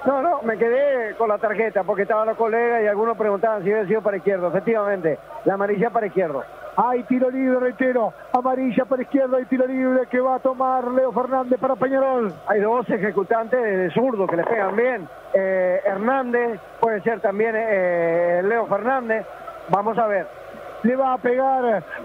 No, me quedé con la tarjeta porque estaban los colegas y algunos preguntaban si había sido para izquierdo. Efectivamente, la amarilla para izquierdo. Hay tiro libre, reitero, amarilla para izquierda y tiro libre que va a tomar Leo Fernández para Peñarol. Hay dos ejecutantes de zurdo que le pegan bien. Hernández, puede ser también Leo Fernández. Vamos a ver. Le va a pegar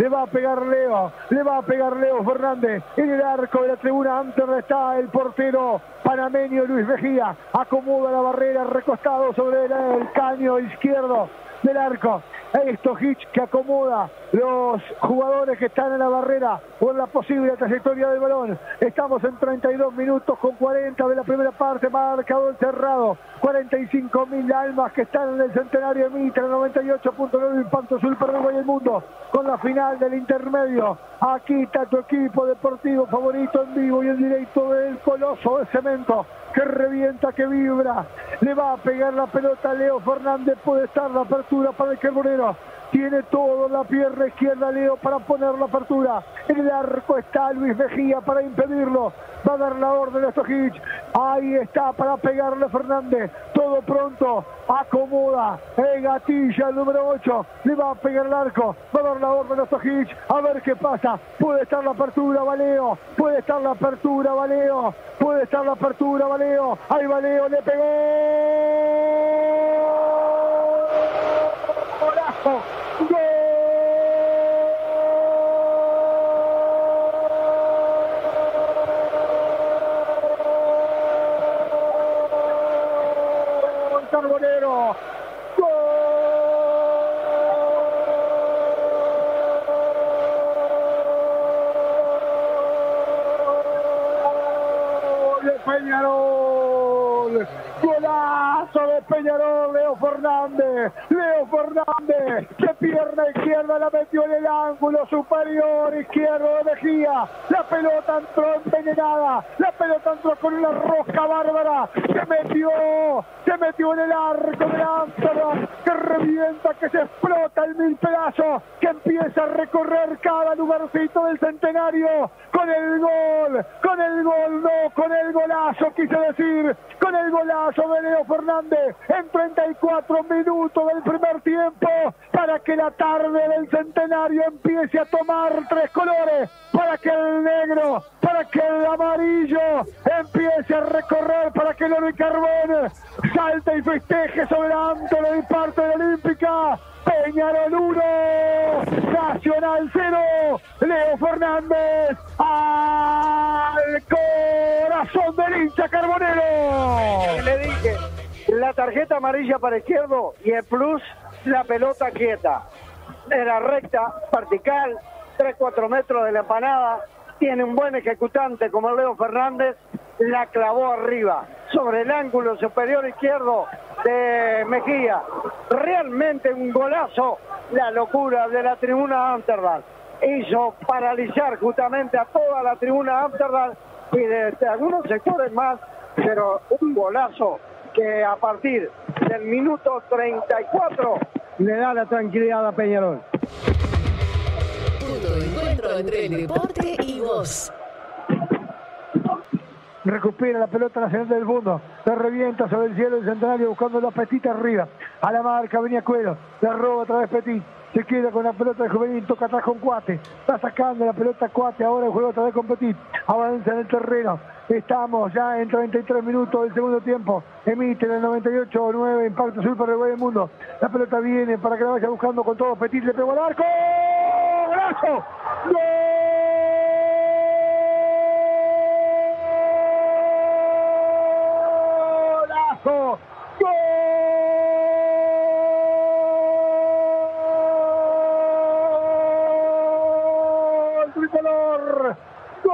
Leo Fernández. En el arco de la tribuna antes está el portero panameño Luis Mejía. Acomoda la barrera, recostado sobre el caño izquierdo del arco. Stojic que acomoda los jugadores que están en la barrera por la posible trayectoria del balón. Estamos en 32 minutos con 40 de la primera parte, marcador cerrado. 45.000 almas que están en el centenario de Mitre, 98.9 Impacto Sur para Uruguay y el mundo, con la final del intermedio. Aquí está tu equipo deportivo favorito en vivo y en directo del Coloso de Cemento, que revienta, que vibra. Le va a pegar la pelota a Leo Fernández, puede estar la apertura para el Carbonero. Tiene todo la pierna izquierda Leo para poner la apertura. En el arco está Luis Mejía para impedirlo. Va a dar la orden a Stojic. Ahí está para pegarle a Fernández. Todo pronto. Acomoda. Gatilla el número 8. Le va a pegar el arco. Va a dar la orden a Stojic. A ver qué pasa. Puede estar la apertura, Valeo. Puede estar la apertura, Valeo. Puede estar la apertura, Valeo. Ahí Valeo le pegó. ¡Golazo! Carbonero, ¡gol de Peñarol! Golazo de Peñarol, Leo Fernández, que pierna izquierda la metió en el ángulo superior izquierdo de Mejía. La pelota entró envenenada, la pelota entró con una rosca bárbara, se metió en el arco de Amsterdam, que revienta, que se explota en mil pedazos, que empieza a recorrer cada lugarcito del centenario con el golazo, quise decir, con el golazo de Leo Fernández en 34 minutos del primer tiempo, para que la tarde del centenario empiece a tomar tres colores, para que el negro, para que el amarillo empiece a recorrer, para que el oro y carbón salte y festeje sobre Antero y parte de la Olímpica. Peñarol 1, Nacional 0, Leo Fernández al corazón del hincha carbonero. Le dije, la tarjeta amarilla para izquierdo y el plus, la pelota quieta. Era recta, vertical, 3-4 metros de la empanada. Tiene un buen ejecutante como Leo Fernández, la clavó arriba, sobre el ángulo superior izquierdo de Mejía. Realmente un golazo, la locura de la tribuna Amsterdam. Hizo paralizar justamente a toda la tribuna Amsterdam y de algunos sectores más, pero un golazo que a partir del minuto 34 le da la tranquilidad a Peñarol. Punto de encuentro entre el deporte y vos. Recupera la pelota nacional del mundo, la revienta sobre el cielo del centenario buscando la petita arriba, a la marca venía Cuero, la roba otra vez Petit, se queda con la pelota de Juvenil, toca atrás con Cuate, está sacando la pelota Cuate, ahora el juego otra vez con Petit, avanza en el terreno, estamos ya en 33 minutos del segundo tiempo, emite en el 98.9 Impacto Sur para el Uruguay del mundo, la pelota viene para que la vaya buscando con todo, Petit le pegó al arco, ¡golazo! ¡Gol! ¡Gol! ¡Tricolor! ¡Gol!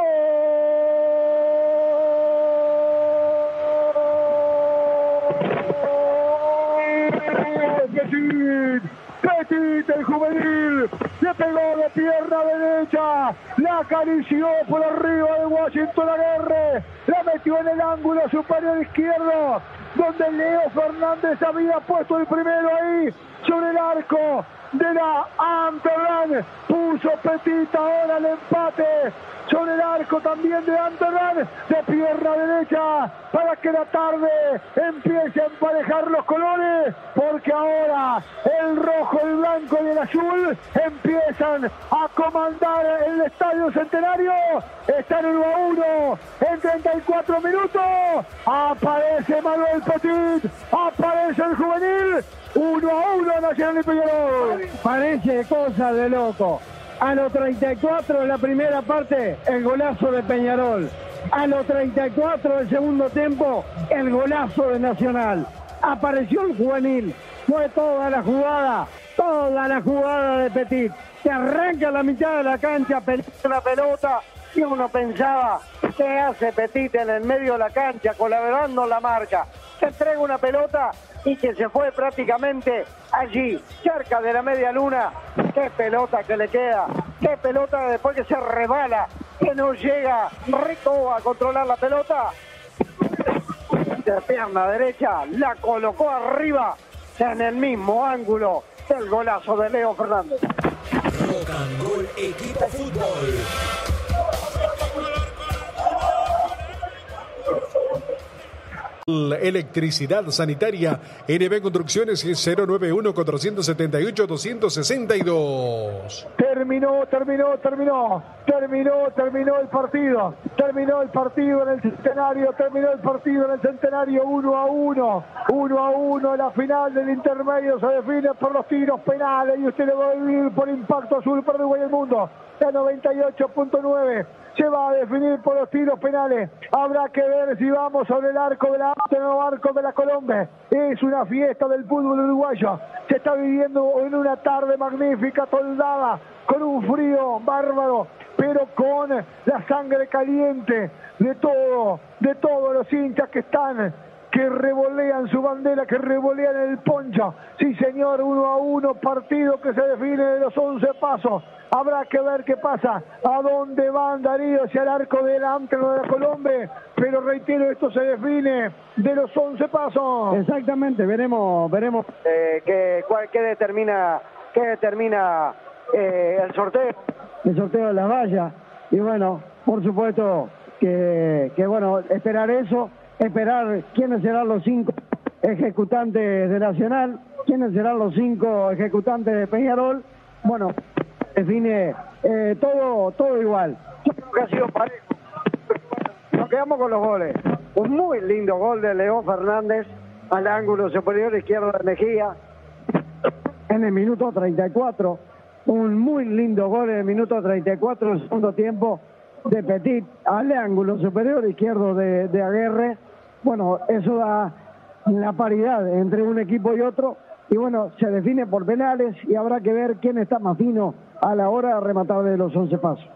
Petit, el juvenil, le pegó de pierna derecha, la acarició por arriba de Washington Aguerre, la metió en el ángulo superior izquierdo, donde Leo Fernández había puesto el primero ahí, sobre el arco de la Amsterdam. Puso Petit ahora el empate sobre el arco también de Amsterdam, de pierna derecha, para que la tarde empiece a emparejar los colores, porque ahora el rojo, el blanco y el azul empiezan a comandar el Estadio Centenario. Están 1-1 en 34 minutos. Aparece Manuel Petit, aparece el juvenil. 1-1 Nacional y Peñarol. Parece cosa de loco. A los 34 de la primera parte, el golazo de Peñarol. A los 34 del segundo tiempo, el golazo de Nacional. Apareció el juvenil. Fue toda la jugada de Petit. Se arranca la mitad de la cancha, La pelota, y uno pensaba, ¿qué hace Petit en el medio de la cancha, colaborando la marca? Se entrega una pelota y que se fue prácticamente allí, cerca de la media luna. Qué pelota que le queda, qué pelota después que se resbala, que no llega Rico a controlar la pelota. De pierna derecha, la colocó arriba en el mismo ángulo del golazo de Leo Fernández. Rock and Roll Equipo Fútbol. Electricidad sanitaria, NB Construcciones 091-478-262. Terminó el partido. Terminó el partido en el Centenario. 1-1. 1-1. La final del intermedio se define por los tiros penales y usted lo va a vivir por Impacto Azul para Uruguay el mundo. La 98.9 se va a definir por los tiros penales. Habrá que ver si vamos sobre el arco de la o arco de la Colombia. Es una fiesta del fútbol uruguayo. Se está viviendo en una tarde magnífica, toldada, con un frío bárbaro, pero con la sangre caliente de todos los hinchas que revolean su bandera, que revolean el poncho. Sí, señor, 1-1, partido que se define de los 11 pasos. Habrá que ver qué pasa, a dónde van Darío, hacia el arco delante de la Colombia, pero reitero, esto se define de los 11 pasos. Exactamente, veremos. ¿Qué determina el sorteo? El sorteo de las vallas. Y bueno, por supuesto que bueno, esperar eso, esperar quiénes serán los 5 ejecutantes de Nacional, quiénes serán los 5 ejecutantes de Peñarol. Bueno, define todo igual. Yo creo que ha sido parejo. Nos quedamos con los goles. Un muy lindo gol de León Fernández al ángulo superior izquierdo de Mejía. En el minuto 34, un muy lindo gol en el minuto 34 del segundo tiempo de Petit al ángulo superior izquierdo de Aguerre. Bueno, eso da la paridad entre un equipo y otro. Y bueno, se define por penales y habrá que ver quién está más fino a la hora de rematar de los 11 pasos.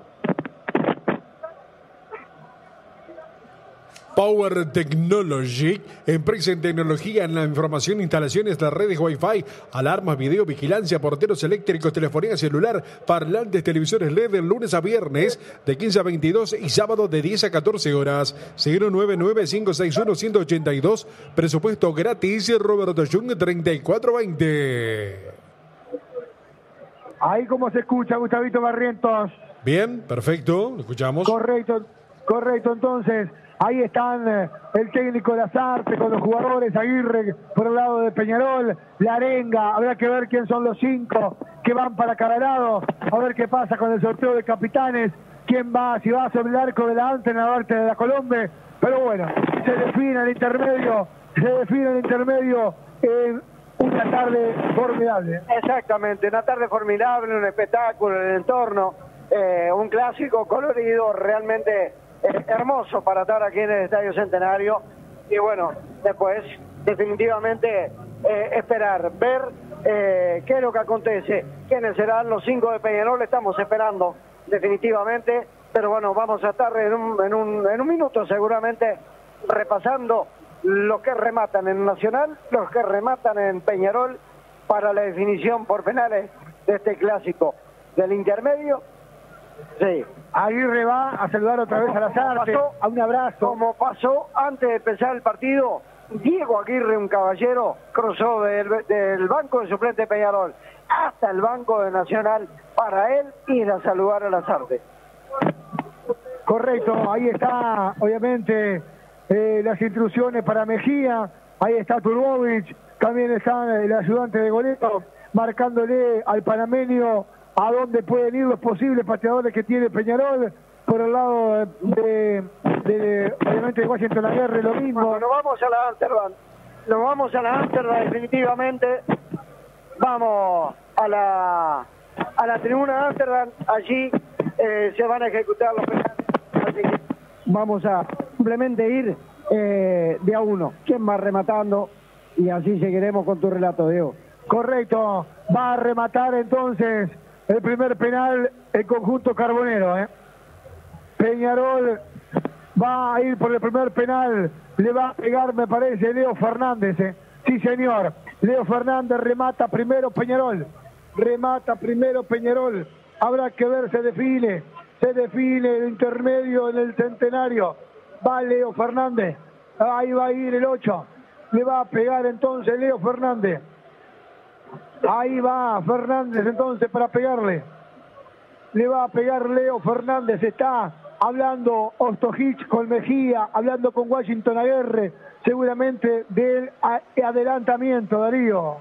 Power Technology, empresa en tecnología en la información, instalaciones de redes Wi-Fi, alarmas, video, vigilancia, porteros eléctricos, telefonía celular, parlantes, televisores LED de lunes a viernes de 15 a 22 y sábado de 10 a 14 horas. 099-561-182, presupuesto gratis, Roberto Jung 3420. Ahí como se escucha, Gustavito Barrientos. Bien, perfecto, lo escuchamos. Correcto, entonces. Ahí están el técnico Lazarte con los jugadores, Aguirre por el lado de Peñarol, La Arenga. Habrá que ver quién son los 5 que van para cada lado, a ver qué pasa con el sorteo de capitanes, quién va, si va sobre el arco de la Ante, en la parte de la Colombia. Pero bueno, se define el intermedio en una tarde formidable. Exactamente, una tarde formidable, un espectáculo en el entorno, un clásico colorido, realmente hermoso para estar aquí en el Estadio Centenario. Y bueno, después definitivamente esperar, ver qué es lo que acontece, quiénes serán los 5 de Peñarol. Estamos esperando definitivamente, pero bueno, vamos a estar en un minuto seguramente repasando los que rematan en Nacional, los que rematan en Peñarol para la definición por penales de este clásico del intermedio. Sí. Aguirre va a saludar otra vez a Lazarte, a un abrazo. Como pasó antes de empezar el partido, Diego Aguirre, un caballero, cruzó del banco de suplente de Peñarol hasta el banco de Nacional para él ir a saludar a Lasarte. Correcto, ahí está, obviamente, las instrucciones para Mejía, ahí está Turbovic, también está el ayudante de golero, marcándole al panameño a dónde pueden ir los posibles pateadores que tiene Peñarol, por el lado obviamente de Washington Aguirre, lo mismo. Bueno, nos vamos a la Amsterdam, definitivamente, vamos a la tribuna de Amsterdam, allí se van a ejecutar los penales. Así que vamos a simplemente ir de a uno. ¿Quién va rematando? Y así seguiremos con tu relato, Diego. Correcto, va a rematar entonces el primer penal el conjunto carbonero. Peñarol va a ir por el primer penal, le va a pegar, me parece, Leo Fernández. Sí, señor, Leo Fernández remata primero Peñarol. Habrá que ver, se define el intermedio en el centenario. Va Leo Fernández, ahí va a ir el 8, le va a pegar entonces Leo Fernández. Ahí va Fernández entonces para pegarle. Le va a pegar Leo Fernández, está hablando Ostojic con Mejía, hablando con Washington Aguirre, seguramente del adelantamiento, Darío.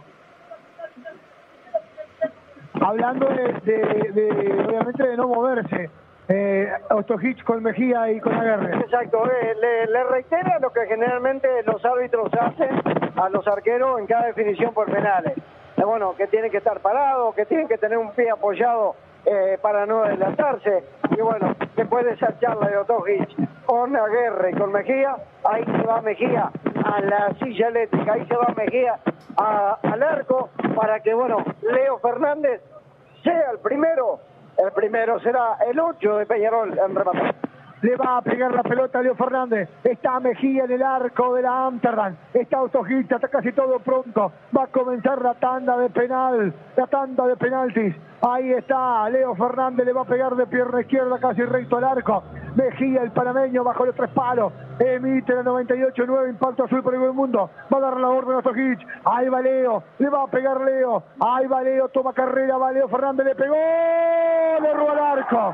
Hablando obviamente de no moverse, Ostojic con Mejía y con Aguirre. Exacto, le reitera lo que generalmente los árbitros hacen a los arqueros en cada definición por penales. Bueno, que tienen que estar parados, que tienen que tener un pie apoyado para no adelantarse. Y bueno, después de esa charla de Ostojic con Aguirre y con Mejía, ahí se va Mejía a la silla eléctrica, ahí se va Mejía al arco para que, bueno, Leo Fernández sea el primero será el 8 de Peñarol en rematar. Le va a pegar la pelota a Leo Fernández. Está Mejía en el arco de la Amsterdam. Está Ostojic, está casi todo pronto. Va a comenzar la tanda de penaltis. Ahí está Leo Fernández, le va a pegar de pierna izquierda casi recto al arco. Mejía, el panameño, bajo los 3 palos. Emite la 98-9, impacto azul por el mundo. Va a dar la orden a Ostojic. Ahí va Leo, le va a pegar Leo. Ahí va Leo, toma carrera, va Leo Fernández, le pegó. Le erró al arco,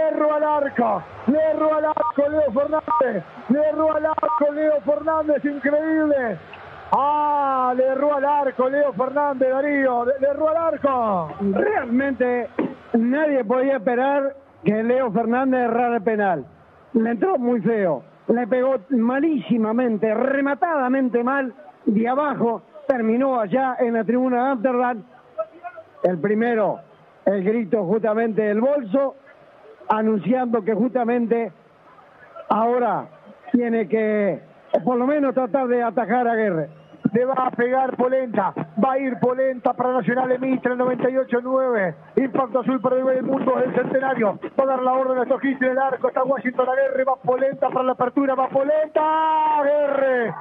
Leo Fernández. Le erró al arco, Leo Fernández, increíble. Le erró al arco Leo Fernández, Darío, le erró al arco. Realmente nadie podía esperar que Leo Fernández errara el penal. Le entró muy feo, le pegó malísimamente, rematadamente mal, de abajo, terminó allá en la tribuna de Amsterdam. El primero, el grito justamente del bolso, anunciando que justamente ahora tiene que por lo menos tratar de atajar a Aguirre. Le va a pegar Polenta, va a ir Polenta para Nacional, emite el 98-9, impacto azul para el mundo del centenario, va a dar la orden a Ostojic en el arco, está Washington Aguirre, va Polenta para la apertura, va Polenta, Aguirre,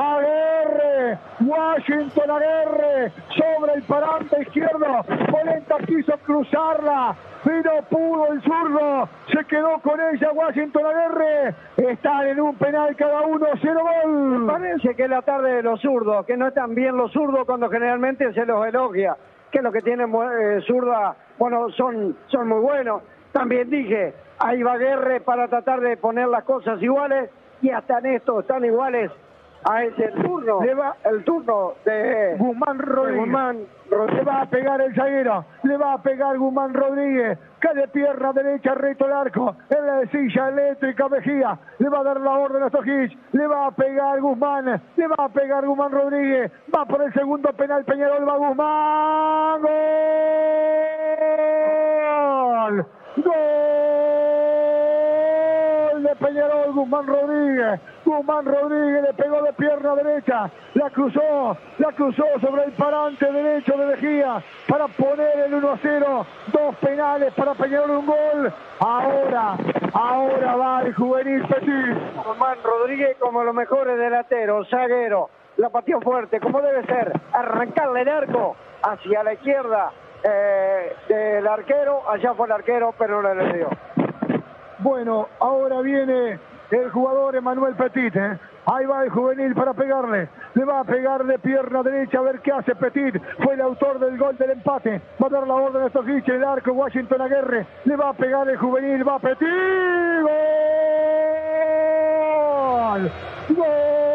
Washington Aguirre, sobre el parante izquierdo, Polenta quiso cruzarla, pero pudo el zurdo, se quedó con ella Washington Aguirre, están en un penal cada uno, 0 gol. Parece que es la tarde de los zurdos, que no están bien los zurdos cuando generalmente se los elogia, que los que tienen zurda, bueno, son muy buenos. También dije, ahí va Aguirre para tratar de poner las cosas iguales, y hasta en esto están iguales. Es el turno de Guzmán Rodríguez. Le va a pegar el zaguero, le va a pegar Guzmán Rodríguez, cae de pierna derecha recto al arco, en la silla eléctrica Mejía, le va a dar la orden a Ostojic, le va a pegar Guzmán Rodríguez, va por el segundo penal Peñarol, va Guzmán, ¡gol! De Peñarol, Guzmán Rodríguez le pegó de pierna derecha, la cruzó sobre el parante derecho de Mejía para poner el 1-0, 2 penales para Peñarol, un gol. Ahora va el juvenil Petit. Guzmán Rodríguez como los mejores delanteros, zaguero, la pateó fuerte como debe ser, arrancarle el arco hacia la izquierda del arquero, allá fue el arquero pero no le dio. Bueno, ahora viene el jugador Emanuel Petit, Ahí va el juvenil para pegarle. Le va a pegar de pierna derecha a ver qué hace Petit. Fue el autor del gol del empate. Va a dar la orden a Stojic en el arco. Washington Aguirre. Le va a pegar el juvenil. Va Petit. ¡Gol! ¡Gol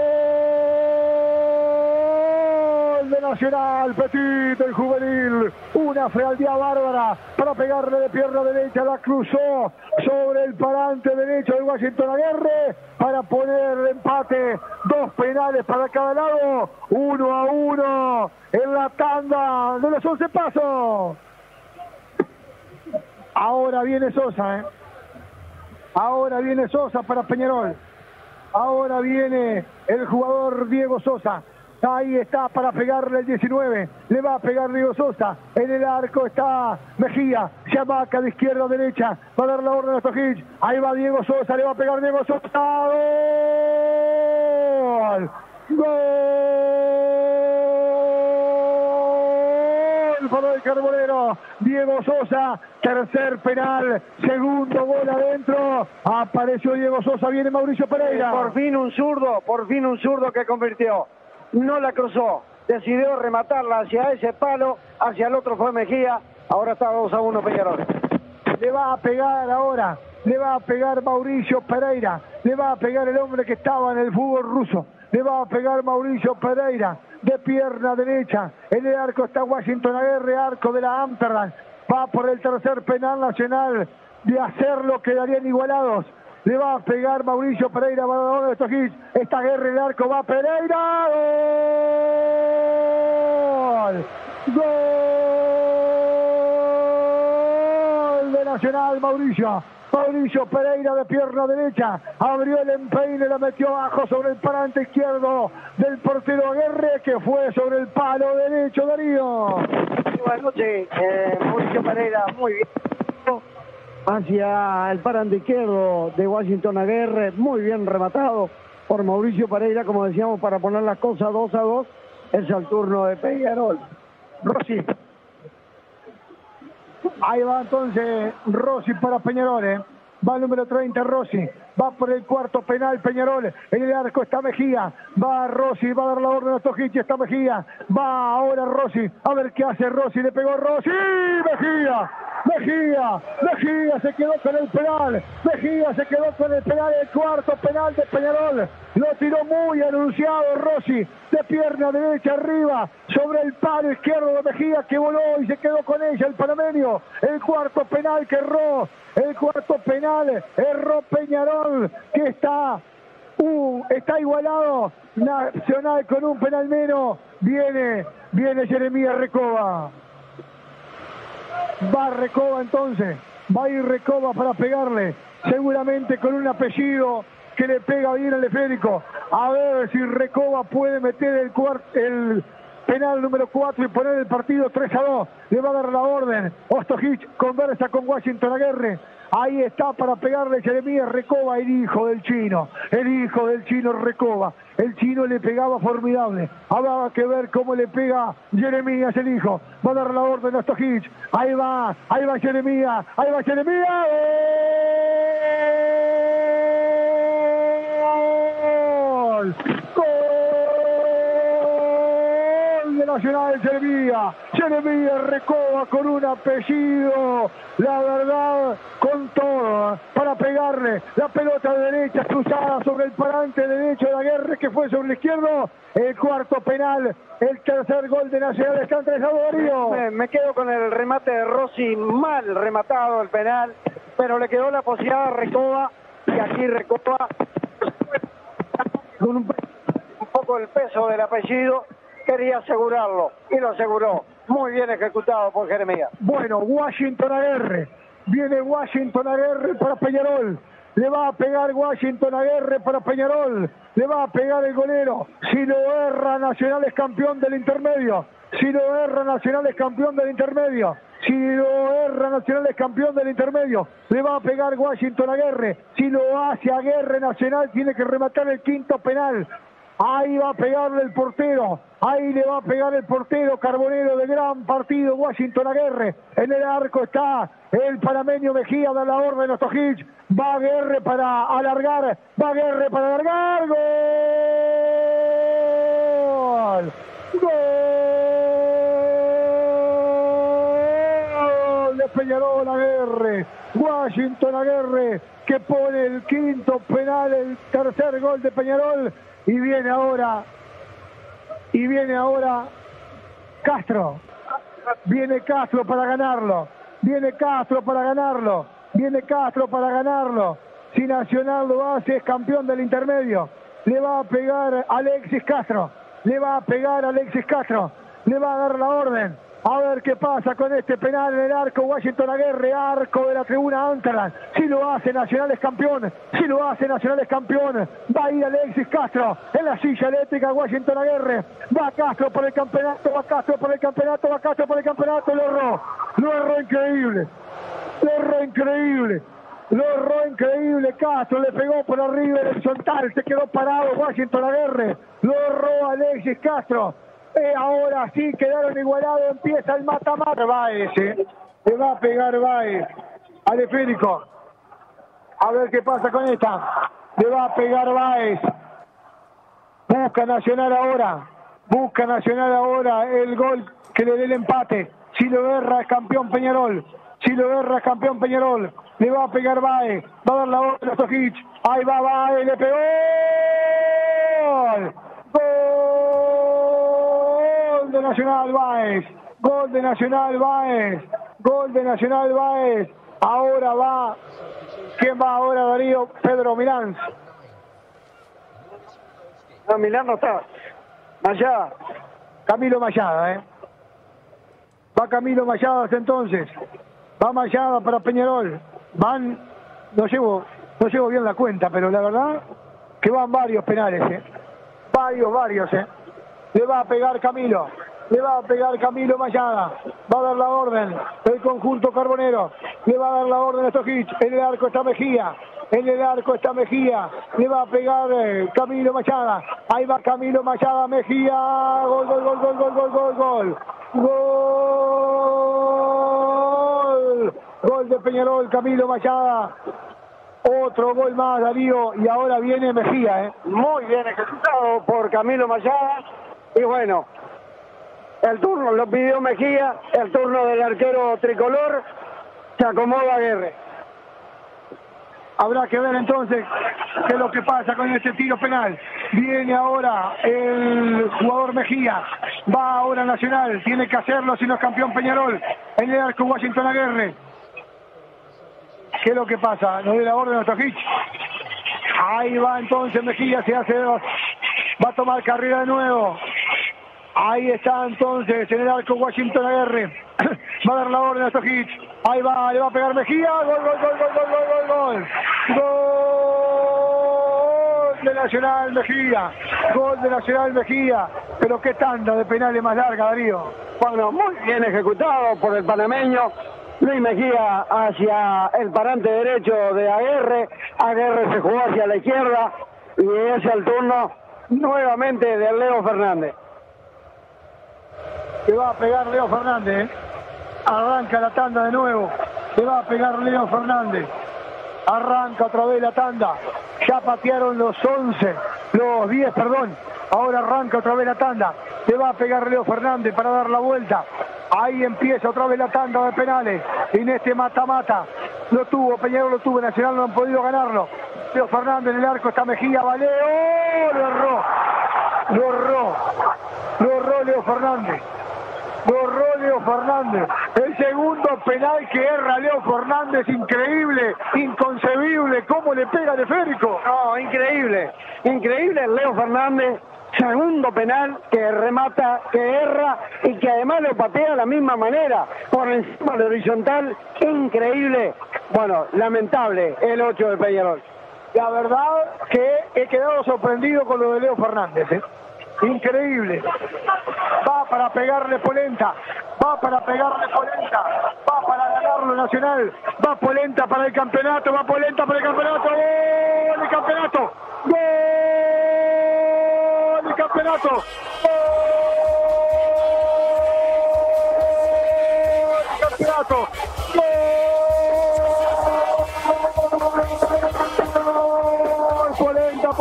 de Nacional! Petit, el juvenil. Una frialdad bárbara para pegarle de pierna derecha. La cruzó sobre el parante derecho de Washington Aguirre para poner el empate. 2 penales para cada lado. 1-1 en la tanda de los 11 pasos. Ahora viene Sosa, Ahora viene Sosa para Peñarol. Ahora viene el jugador Diego Sosa. Ahí está para pegarle el 19. Le va a pegar Diego Sosa. En el arco está Mejía. Chamaca de izquierda a derecha. Va a dar la orden a Stojic. Ahí va Diego Sosa. Le va a pegar Diego Sosa. ¡Gol! ¡Gol! Para el Carbonero. Diego Sosa. Tercer penal. Segundo gol adentro. Apareció Diego Sosa. Viene Mauricio Pereira. Por fin un zurdo que convirtió. No la cruzó, decidió rematarla hacia ese palo, hacia el otro fue Mejía, ahora está 2-1 Peñarol. Le va a pegar ahora, le va a pegar Mauricio Pereira, le va a pegar el hombre que estaba en el fútbol ruso, le va a pegar Mauricio Pereira de pierna derecha, en el arco está Washington Aguirre, arco de la Amsterdam, va por el tercer penal nacional, de hacerlo quedarían igualados. Le va a pegar Mauricio Pereira, va a Stojic. Esta guerra en el arco, va Pereira. ¡Gol! ¡Gol de Nacional, Mauricio! Mauricio Pereira de pierna derecha. Abrió el empeine, la metió abajo sobre el parante izquierdo del portero Aguirre, que fue sobre el palo derecho, Darío. Buenas noches, Mauricio Pereira, muy bien. Hacia el parante izquierdo de Washington Aguirre, muy bien rematado por Mauricio Pereira, como decíamos, para poner las cosas 2-2. Es el turno de Peñarol. Rossi. Ahí va entonces Rossi para Peñarol, Va el número 30, Rossi. Va por el cuarto penal, Peñarol. En el arco está Mejía. Va Rossi, va a dar la orden a Stojic, está Mejía. Va ahora Rossi. A ver qué hace Rossi. Le pegó Rossi. Mejía. Mejía se quedó con el penal. Mejía se quedó con el penal. El cuarto penal de Peñarol. Lo tiró muy anunciado Rossi. De pierna derecha arriba. Sobre el palo izquierdo de Mejía, que voló y se quedó con ella el panameño. El cuarto penal que erró. El cuarto penal erró Peñarol, que está igualado. Nacional con un penal menos. Viene Jeremías Recoba. Va Recoba entonces. Va a ir Recoba para pegarle. Seguramente con un apellido que le pega bien al esférico. A ver si Recoba puede meter el penal número 4 y poner el partido 3-2. Le va a dar la orden. Stojic conversa con Washington Aguirre. Ahí está para pegarle Jeremías Recoba, el hijo del chino Recoba. El chino le pegaba formidable. Habrá que ver cómo le pega Jeremías, el hijo. Va a dar la orden a Stojic. Ahí va Jeremías. ¡Gol! Nacional Jeremías Recoba con un apellido, la verdad, con todo, para pegarle la pelota de derecha cruzada sobre el parante derecho de Aguirre, que fue sobre el izquierdo. El cuarto penal, el tercer gol de Nacional. Está entregado, Darío. Me quedo con el remate de Rossi, mal rematado el penal, pero le quedó la posibilidad a Recoba, y aquí Recoba con un poco el peso del apellido quería asegurarlo y lo aseguró. Muy bien ejecutado por Jeremías. Bueno, Washington Aguirre. Viene Washington Aguirre para Peñarol. Le va a pegar Washington Aguirre para Peñarol. Le va a pegar el golero. Si lo erra, Nacional es campeón del intermedio. Si lo erra, Nacional es campeón del intermedio. Si lo erra, Nacional es campeón del intermedio. Le va a pegar Washington Aguirre. Si lo hace Aguirre, Nacional tiene que rematar el quinto penal. Ahí va a pegarle el portero. Ahí le va a pegar el portero Carbonero de gran partido. Washington Aguerre. En el arco está el panameño Mejía. Da la orden a Stojic. Va Aguerre para alargar. Va Aguerre para alargar. ¡Gol! ¡Gol! De Peñarol Aguerre. Washington Aguerre que pone el quinto penal, el tercer gol de Peñarol. Y viene ahora Castro. Viene Castro para ganarlo. Viene Castro para ganarlo. Viene Castro para ganarlo. Si Nacional lo hace, es campeón del intermedio. Le va a pegar Alexis Castro. Le va a pegar Alexis Castro. Le va a dar la orden. A ver qué pasa con este penal en el arco. Washington Aguerre, arco de la tribuna Amsterdam. Si lo hace, Nacional es campeón. Si lo hace, Nacional es campeón. Va a ir Alexis Castro en la silla eléctrica. Washington Aguerre. Va Castro por el campeonato. Va Castro por el campeonato. Va Castro por el campeonato. Lo erró. Lo erró increíble. Lo erró increíble. Lo erró increíble. Castro le pegó por arriba del horizontal. Se quedó parado Washington Aguerre. Lo erró Alexis Castro. Ahora sí quedaron igualados, empieza el mata-mata. Baez, le va a pegar Baez al esférico. A ver qué pasa con esta. Le va a pegar Baez. Busca Nacional ahora el gol que le dé el empate. Si lo erra es campeón Peñarol. Le va a pegar Baez. Va a dar la orden a Stojic. Ahí va Baez, le pegó. ¡Gol! Gol de Nacional Baez. Gol de Nacional Baez. Ahora va. ¿Quién va ahora, Darío? Pedro Milán. No, Milán no está. Mayada. Camilo Mayada, Va Camilo Mayada entonces. Va Mayada para Peñarol. Van, no llevo bien la cuenta, pero la verdad que van varios penales, Varios. Le va a pegar Camilo Mayada. Va a dar la orden el conjunto carbonero. Le va a dar la orden a Stojic. En el arco está Mejía. Le va a pegar Camilo Mayada. Ahí va Camilo Mayada, Mejía. Gol. Gol de Peñarol, Camilo Mayada. Otro gol más, Darío, y ahora viene Mejía, Muy bien ejecutado por Camilo Mayada. Y bueno, el turno lo pidió Mejía, el turno del arquero tricolor, se acomoda Aguerre. Habrá que ver entonces qué es lo que pasa con este tiro penal. Viene ahora el jugador Mejía. Va ahora Nacional. Tiene que hacerlo si no es campeón Peñarol. En el arco Washington Aguerre. ¿Qué es lo que pasa? No dio la orden a Stojic. Ahí va entonces Mejía. Se hace dos. Va a tomar carrera de nuevo. Ahí está entonces en el arco Washington Aguerre. Va a dar la orden a Stojic. Ahí va, le va a pegar Mejía. Gol. Gol de Nacional Mejía. Pero qué tanda de penales más larga, Darío. Bueno, muy bien ejecutado por el panameño. Luis Mejía hacia el parante derecho de Aguerre. Aguerre se jugó hacia la izquierda. Y es el turno nuevamente de Leo Fernández. Le va a pegar Leo Fernández, Arranca la tanda de nuevo. Le va a pegar Leo Fernández. Arranca otra vez la tanda. Ya patearon los 10, perdón. Ahora arranca otra vez la tanda. Le va a pegar Leo Fernández para dar la vuelta. Ahí empieza otra vez la tanda de penales. En este mata-mata. Lo tuvo, Peñarol lo tuvo, Nacional no han podido ganarlo. Leo Fernández en el arco, está Mejía, Valeo. Lo erró Leo Fernández. El segundo penal que erra Leo Fernández, increíble, inconcebible, cómo le pega de Férico. No, increíble Leo Fernández, segundo penal que remata, que erra y que además lo patea de la misma manera, por encima del horizontal, increíble. Bueno, lamentable el 8 de Peñarol. La verdad que he quedado sorprendido con lo de Leo Fernández, Increíble. Va para pegarle Polenta. Va para ganarlo Nacional. Va Polenta para el campeonato. ¡Gol! ¡El campeonato! ¡Gol campeonato. ¡Gol! Campeonato. ¡Gol! Polenta.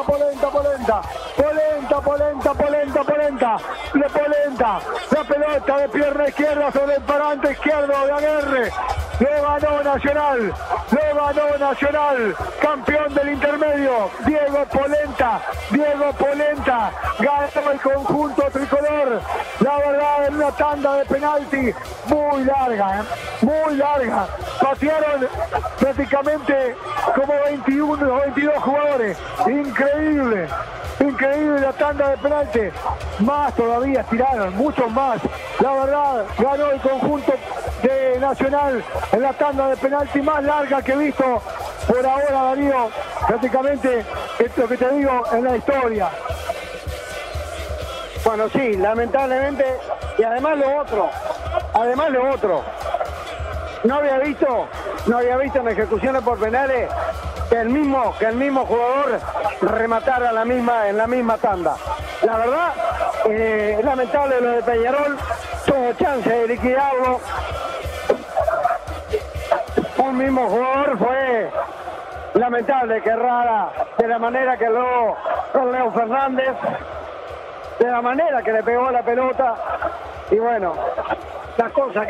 De Polenta. La pelota de pierna izquierda sobre el parante izquierdo de Aguerre. Lo ganó Nacional, campeón del intermedio, Diego Polenta, ganó el conjunto tricolor, la verdad en una tanda de penalti muy larga, patearon prácticamente como 21 o 22 jugadores, increíble la tanda de penalti, más todavía tiraron, muchos más, la verdad ganó el conjunto de Nacional en la tanda de penalti más larga que he visto por ahora, Darío, prácticamente esto que te digo en la historia. Bueno, sí, lamentablemente, y además lo otro, no había visto en ejecuciones por penales que el mismo jugador rematara en la misma tanda. La verdad, es lamentable lo de Peñarol, tuvo chance de liquidarlo. Un mismo jugador, fue lamentable que errara de la manera que lo con Leo Fernández, de la manera que le pegó la pelota. Y bueno, la cosa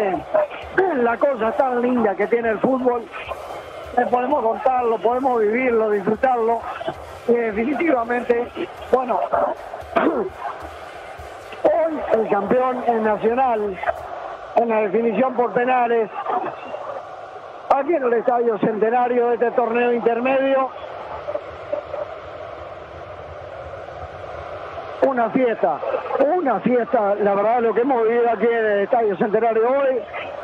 tan linda que tiene el fútbol, podemos contarlo, podemos vivirlo, disfrutarlo, y definitivamente, bueno, hoy el campeón es Nacional en la definición por penales, aquí en el Estadio Centenario de este torneo intermedio. Una fiesta, la verdad, lo que hemos vivido aquí en el Estadio Centenario hoy,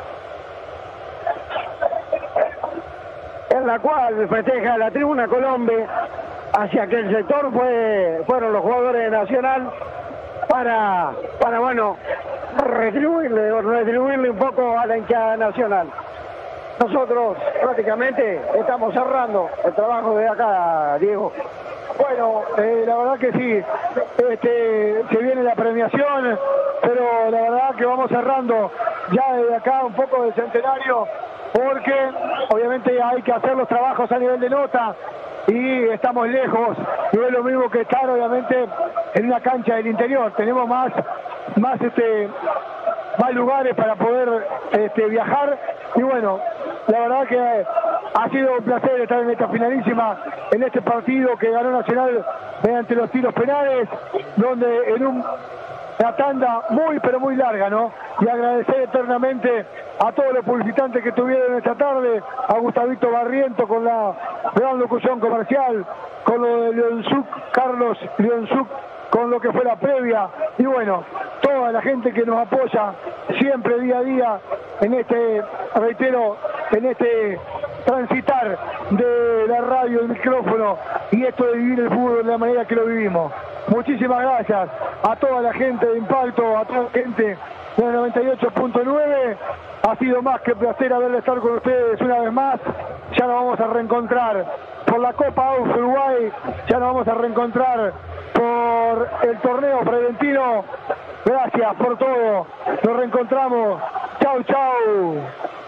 en la cual festeja la tribuna Colombia, hacia aquel sector fueron los jugadores de Nacional para bueno, retribuirle un poco a la hinchada Nacional. Nosotros prácticamente estamos cerrando el trabajo de acá, Diego. Bueno, la verdad que sí, se viene la premiación, pero la verdad que vamos cerrando ya desde acá un poco del Centenario, porque obviamente hay que hacer los trabajos a nivel de nota y estamos lejos, no es lo mismo que estar obviamente en una cancha del interior, tenemos más lugares para poder viajar, y bueno, la verdad que ha sido un placer estar en esta finalísima, en este partido que ganó Nacional mediante los tiros penales, donde en una tanda muy pero muy larga, ¿no? Y agradecer eternamente a todos los publicitantes que tuvieron esta tarde, a Gustavito Barriento con la gran locución comercial, con lo de Leonzuc, Carlos Leonzuc, con lo que fue la previa, y bueno, toda la gente que nos apoya siempre día a día en este, reitero, en este transitar de la radio, el micrófono y esto de vivir el fútbol de la manera que lo vivimos. Muchísimas gracias a toda la gente de Impacto, a toda la gente de 98.9. Ha sido más que placer haber estar con ustedes una vez más. Ya nos vamos a reencontrar por la Copa AUF Uruguay, ya nos vamos a reencontrar por el torneo preventino. Gracias por todo. Nos reencontramos. Chau, chau.